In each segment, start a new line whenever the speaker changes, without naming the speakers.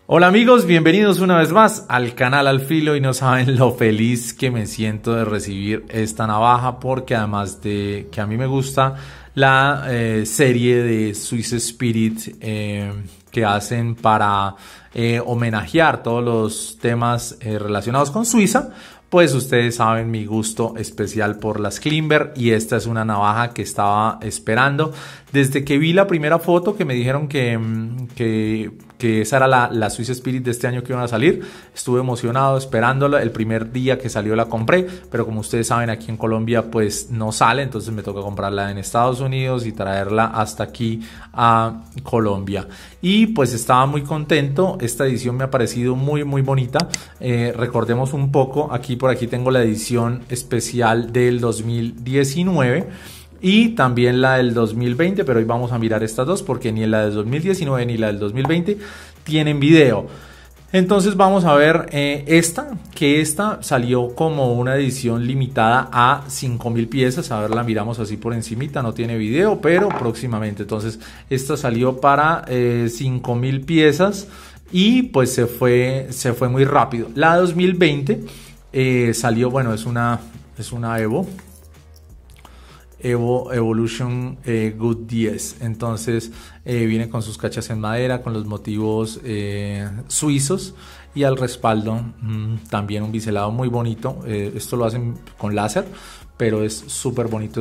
Hola amigos, bienvenidos una vez más al canal Al Filo y no saben lo feliz que me siento de recibir esta navaja porque además de que a mí me gusta la serie de Swiss Spirit que hacen para homenajear todos los temas relacionados con Suiza, pues ustedes saben mi gusto especial por las Klimber y esta es una navaja que estaba esperando desde que vi la primera foto que me dijeron que esa era la Swiss Spirit de este año que iban a salir. Estuve emocionado esperándola. El primer día que salió la compré, pero como ustedes saben aquí en Colombia pues no sale, entonces me toca comprarla en Estados Unidos y traerla hasta aquí a Colombia. Y pues estaba muy contento. Esta edición me ha parecido muy bonita. Recordemos un poco, por aquí tengo la edición especial del 2019 y también la del 2020, pero hoy vamos a mirar estas dos porque ni la del 2019 ni la del 2020 tienen video. Entonces vamos a ver esta salió como una edición limitada a 5.000 piezas. A ver, la miramos así por encimita, no tiene video, pero próximamente. Entonces esta salió para 5.000 piezas y pues se fue muy rápido. La 2020 salió, bueno, es una Evo Evolution Good 10. Entonces viene con sus cachas en madera, con los motivos suizos y al respaldo también un biselado muy bonito. Esto lo hacen con láser, pero es súper bonito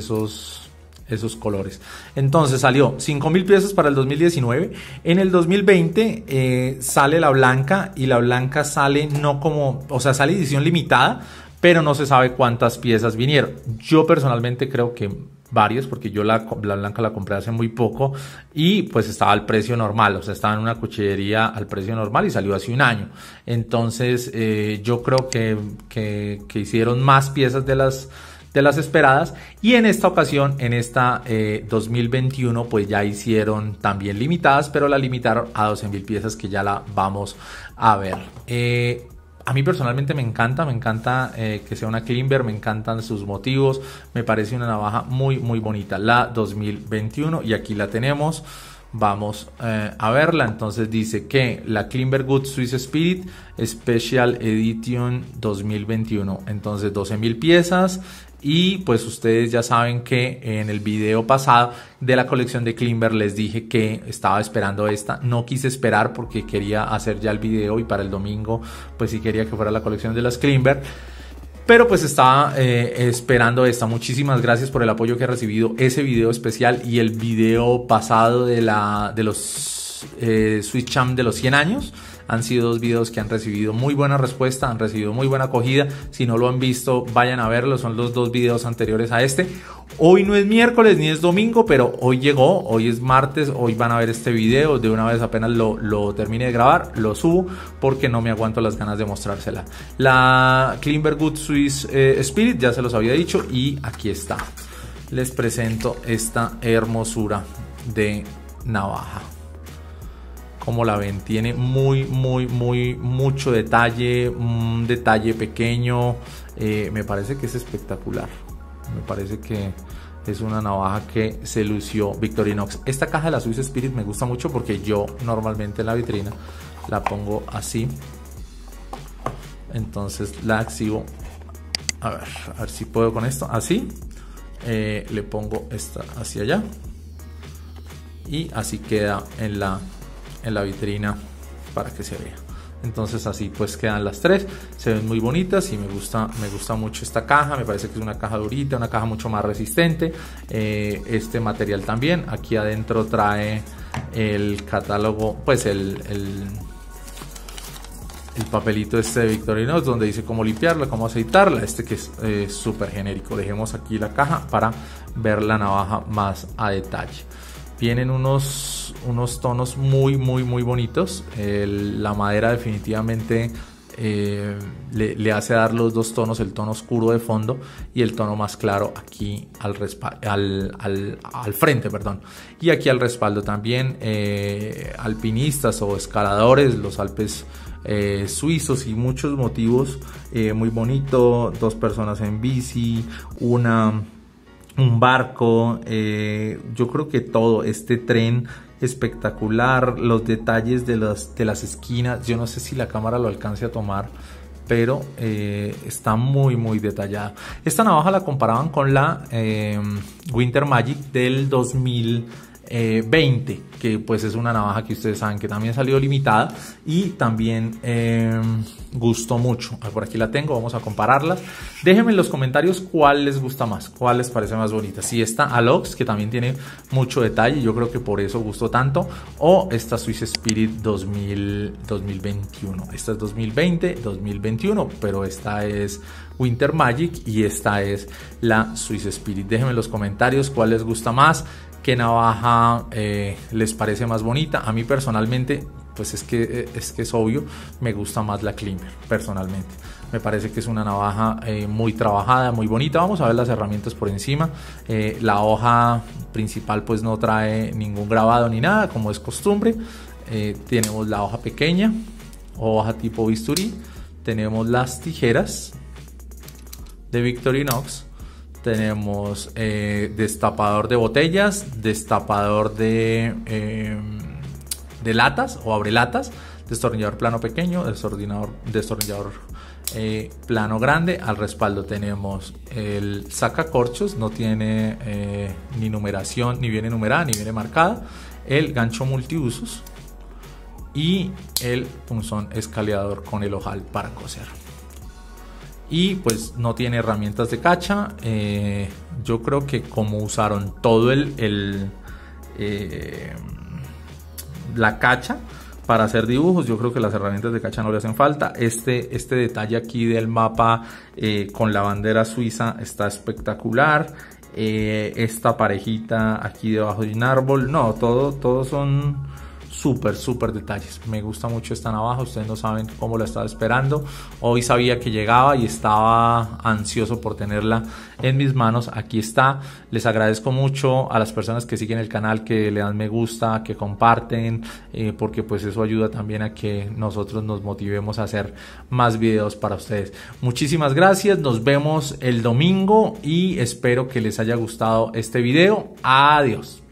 esos colores. Entonces salió 5.000 piezas para el 2019. En el 2020 sale la blanca y la blanca sale no como, o sea, sale edición limitada, pero no se sabe cuántas piezas vinieron. Yo personalmente creo que varias, porque yo la blanca la compré hace muy poco y pues estaba al precio normal, o sea, estaba en una cuchillería al precio normal y salió hace un año. Entonces yo creo que hicieron más piezas de las esperadas y en esta ocasión, en esta 2021, pues ya hicieron también limitadas, pero la limitaron a 12.000 piezas que ya la vamos a ver. A mí personalmente me encanta que sea una Klimber, me encantan sus motivos, me parece una navaja muy bonita, la 2021 y aquí la tenemos. Vamos a verla. Entonces dice que la Klimber Good Swiss Spirit Special Edition 2021, entonces 12.000 piezas. Y pues ustedes ya saben que en el video pasado de la colección de Klimber les dije que estaba esperando esta. No quise esperar porque quería hacer ya el video y para el domingo pues sí quería que fuera la colección de las Klimber. Pero pues estaba esperando esta. Muchísimas gracias por el apoyo que he recibido. Ese video especial y el video pasado de los Swiss Champ de los 100 años. Han sido dos videos que han recibido muy buena respuesta, han recibido muy buena acogida. Si no lo han visto, vayan a verlo. Son los dos videos anteriores a este. Hoy no es miércoles ni es domingo, pero hoy llegó. Hoy es martes. Hoy van a ver este video. De una vez apenas lo termine de grabar, lo subo porque no me aguanto las ganas de mostrársela. La Klimber Good Swiss Spirit, ya se los había dicho. Y aquí está. Les presento esta hermosura de navaja. Como la ven, tiene mucho detalle, un detalle pequeño. Me parece que es espectacular. Me parece que es una navaja que se lució Victorinox. Esta caja de la Swiss Spirit me gusta mucho porque yo normalmente en la vitrina la pongo así. Entonces la exhibo. A ver si puedo con esto. Así. Le pongo esta hacia allá. Y así queda en la vitrina para que se vea. Entonces así pues quedan las tres, se ven muy bonitas y me gusta mucho esta caja. Me parece que es una caja durita, una caja mucho más resistente. Este material también, aquí adentro trae el catálogo, pues el papelito este de Victorinox donde dice cómo limpiarla, cómo aceitarla, que es súper genérico. Dejemos aquí la caja para ver la navaja más a detalle. Vienen unos tonos muy bonitos. La madera definitivamente le hace dar los dos tonos, el tono oscuro de fondo y el tono más claro aquí al frente, perdón. Y aquí al respaldo también alpinistas o escaladores, los Alpes suizos y muchos motivos muy bonito. Dos personas en bici, un barco, yo creo que todo este tren espectacular. Los detalles de las esquinas, yo no sé si la cámara lo alcance a tomar, pero está muy detallada. Esta navaja la comparaban con la Winter Magic del 2020, que pues es una navaja que ustedes saben que también salió limitada y también gustó mucho. Por aquí la tengo, vamos a compararlas. Déjenme en los comentarios cuál les gusta más, cuál les parece más bonita, si esta Alox, que también tiene mucho detalle, yo creo que por eso gustó tanto, o esta Swiss Spirit 2021. Esta es 2020, 2021, pero esta es Winter Magic y esta es la Swiss Spirit. Déjenme en los comentarios cuál les gusta más, qué navaja les parece más bonita. A mí personalmente, pues es que es obvio, me gusta más la Climber personalmente. Me parece que es una navaja muy trabajada, muy bonita. Vamos a ver las herramientas por encima. La hoja principal pues no trae ningún grabado ni nada, como es costumbre. Tenemos la hoja pequeña, hoja tipo bisturí. Tenemos las tijeras de Victorinox. Tenemos destapador de botellas, destapador de latas o abrelatas, destornillador plano pequeño, destornillador plano grande. Al respaldo tenemos el sacacorchos, no tiene ni numeración, ni viene numerada, ni viene marcada, el gancho multiusos y el punzón escaleador con el ojal para coser. Y pues no tiene herramientas de cacha. Yo creo que como usaron todo la cacha para hacer dibujos, yo creo que las herramientas de cacha no le hacen falta. Este detalle aquí del mapa con la bandera suiza está espectacular. Esta parejita aquí debajo de un árbol, no, todos son súper detalles. Me gusta mucho esta navaja, ustedes no saben cómo la estaba esperando. Hoy sabía que llegaba y estaba ansioso por tenerla en mis manos. Aquí está. Les agradezco mucho a las personas que siguen el canal, que le dan me gusta, que comparten, porque pues eso ayuda también a que nosotros nos motivemos a hacer más videos para ustedes. Muchísimas gracias, nos vemos el domingo y espero que les haya gustado este video. Adiós.